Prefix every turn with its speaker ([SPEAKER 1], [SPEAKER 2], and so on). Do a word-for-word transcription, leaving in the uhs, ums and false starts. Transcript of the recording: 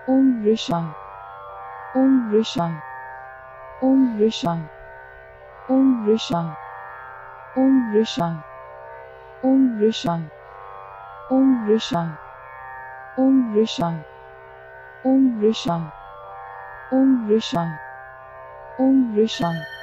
[SPEAKER 1] Om Rishai. Om Rishai. Om Rishai. Om Rishai. Om Rishai. Om Rishai. Om Rishai. Om Rishai. Om Rishai. Om Rishai. Om Rishai.